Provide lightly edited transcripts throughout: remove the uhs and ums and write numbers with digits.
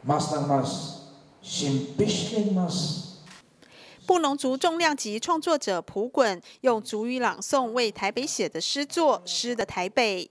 Mas simplesmente mas。 布农族重量级创作者蒲滚用族语朗诵为台北写的诗作《诗的台北》。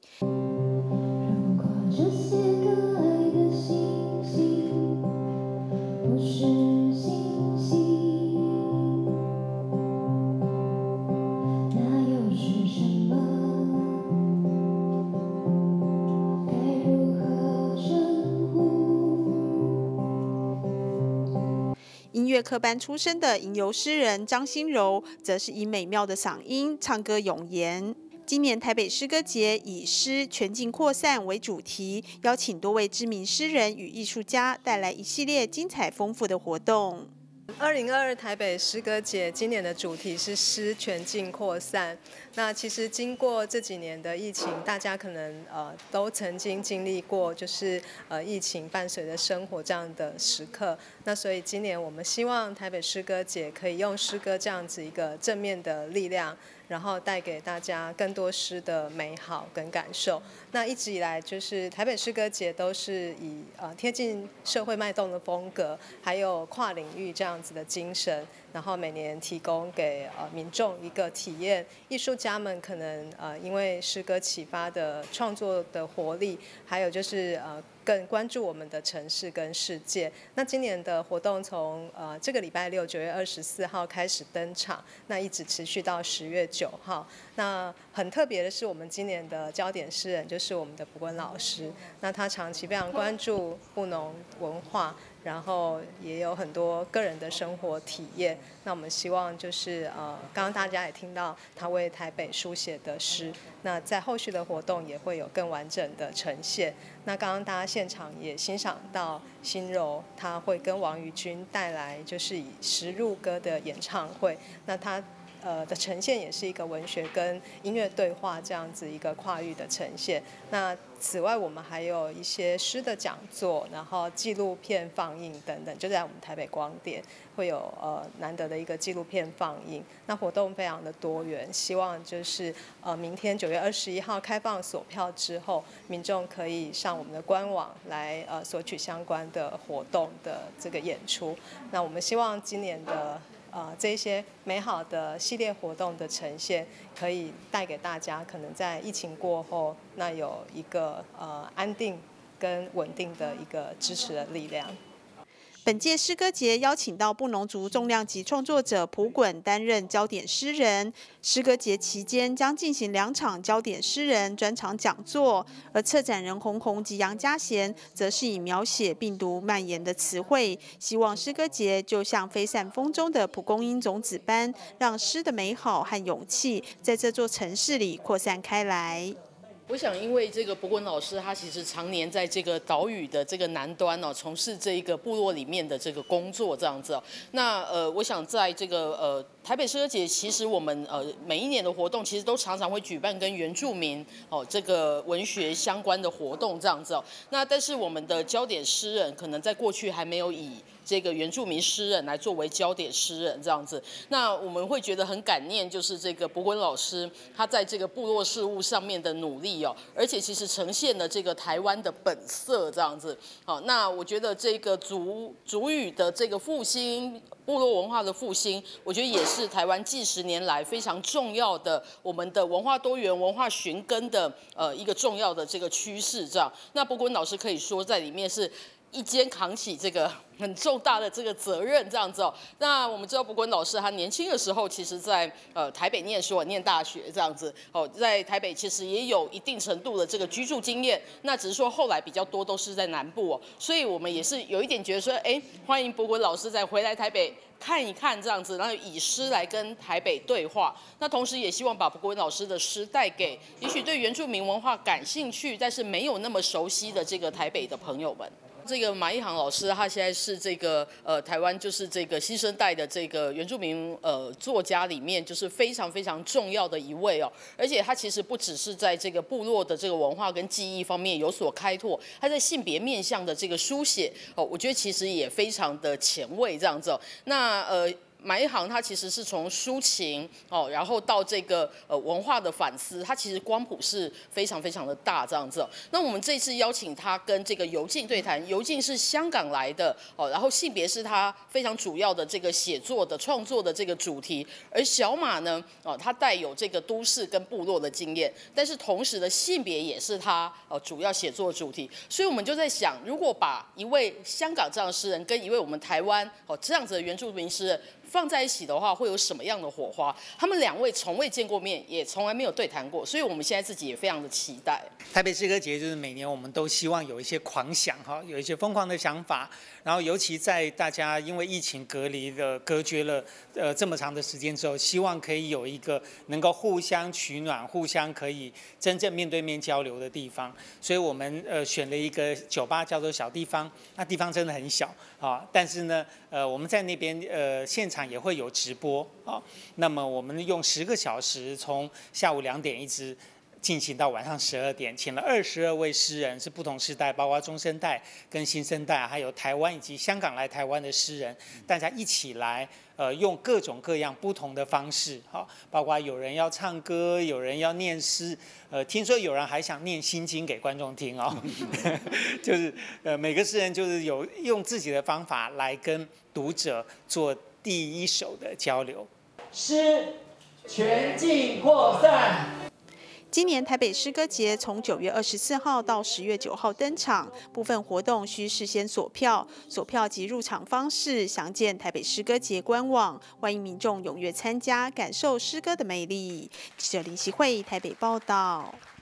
音乐科班出身的吟游诗人张心柔，则是以美妙的嗓音唱歌咏言。今年台北诗歌节以“诗全境扩散”为主题，邀请多位知名诗人与艺术家，带来一系列精彩丰富的活动。 2022台北诗歌节今年的主题是诗全境扩散。那其实经过这几年的疫情，大家可能都曾经经历过，就是疫情伴随着生活这样的时刻。那所以今年我们希望台北诗歌节可以用诗歌这样子一个正面的力量，然后带给大家更多诗的美好跟感受。那一直以来，就是台北诗歌节都是以贴近社会脉动的风格，还有跨领域这样子的精神，然后每年提供给民众一个体验。艺术家们可能因为诗歌启发的创作的活力，还有就是更关注我们的城市跟世界。那今年的活动从这个礼拜六9月24号开始登场，那一直持续到10月9号。那很特别的是，我们今年的焦点诗人就是我们的蒲滚老师。那他长期非常关注布农文化，然后也有很多个人的生活体验。那我们希望就是刚刚大家也听到他为台北书写的诗，那在后续的活动也会有更完整的呈现。那刚刚大家现场也欣赏到心柔，他会跟王于君带来就是以诗入歌的演唱会。那他的呈现也是一个文学跟音乐对话这样子一个跨域的呈现。那此外，我们还有一些诗的讲座，然后纪录片放映等等，就在我们台北光点会有难得的一个纪录片放映。那活动非常的多元，希望就是明天9月21号开放索票之后，民众可以上我们的官网来索取相关的活动的这个演出。那我们希望今年的这一些美好的系列活动的呈现，可以带给大家可能在疫情过后，那有一个安定跟稳定的一个支持的力量。 本届诗歌节邀请到布农族重量级创作者蒲滚担任焦点诗人。诗歌节期间将进行2场焦点诗人专场讲座，而策展人洪洪及杨家贤则是以描写病毒蔓延的词汇，希望诗歌节就像飞散风中的蒲公英种子般，让诗的美好和勇气在这座城市里扩散开来。 我想，因为这个蒲滚老师，他其实常年在这个岛屿的这个南端哦，从事这一个部落里面的这个工作这样子哦。那我想在这个台北诗歌节，其实我们每一年的活动，其实都常常会举办跟原住民这个文学相关的活动这样子哦。那但是我们的焦点诗人，可能在过去还没有以这个原住民诗人来作为焦点诗人这样子。那我们会觉得很感念，就是这个蒲滚老师他在这个部落事务上面的努力哦，而且其实呈现了这个台湾的本色这样子。好，那我觉得这个族语的这个复兴，部落文化的复兴，我觉得也是台湾近10年来非常重要的我们的文化多元、文化寻根的一个重要的这个趋势这样。那蒲滚老师可以说在里面是一肩扛起这个很重大的这个责任这样子哦。那我们知道蒲滚老师他年轻的时候，其实在台北念书、念大学这样子哦，在台北其实也有一定程度的这个居住经验。那只是说后来比较多都是在南部哦，所以我们也是有一点觉得说，欢迎蒲滚老师再回来台北看一看这样子，然后以诗来跟台北对话。那同时也希望把蒲滚老师的诗带给也许对原住民文化感兴趣，但是没有那么熟悉的这个台北的朋友们。这个马一航老师，他现在是这个台湾就是这个新生代的这个原住民作家里面，就是非常非常重要的一位哦。而且他其实不只是在这个部落的这个文化跟记忆方面有所开拓，他在性别面向的这个书写哦，我觉得其实也非常的前卫这样子哦。那买一行它其实是从抒情哦，然后到这个文化的反思，它其实光谱是非常非常的大这样子。那我们这次邀请他跟这个尤静对谈，尤静是香港来的哦，然后性别是他非常主要的这个写作的创作的这个主题，而小马呢，哦，他带有这个都市跟部落的经验，但是同时的性别也是他主要写作的主题，所以我们就在想，如果把一位香港这样的诗人跟一位我们台湾这样子的原住民诗人放在一起的话，会有什么样的火花？他们2位从未见过面，也从来没有对谈过，所以我们现在自己也非常的期待。 台北诗歌节就是每年我们都希望有一些狂想哈，有一些疯狂的想法，然后尤其在大家因为疫情隔绝了这么长的时间之后，希望可以有一个能够互相取暖、互相可以真正面对面交流的地方，所以我们选了一个酒吧叫做小地方，那地方真的很小啊，但是呢我们在那边现场也会有直播啊，那么我们用10个小时，从下午2点一直进行到晚上12点，请了22位诗人，是不同世代，包括中生代跟新生代，还有台湾以及香港来台湾的诗人，大家一起来用各种各样不同的方式，包括有人要唱歌，有人要念诗，听说有人还想念心经给观众听哦，就是每个诗人就是有用自己的方法来跟读者做第一手的交流。 诗全境扩散。 今年台北诗歌节从9月24号到10月9号登场，部分活动需事先锁票，锁票及入场方式详见台北诗歌节官网，欢迎民众踊跃参加，感受诗歌的魅力。记者林希慧台北报道。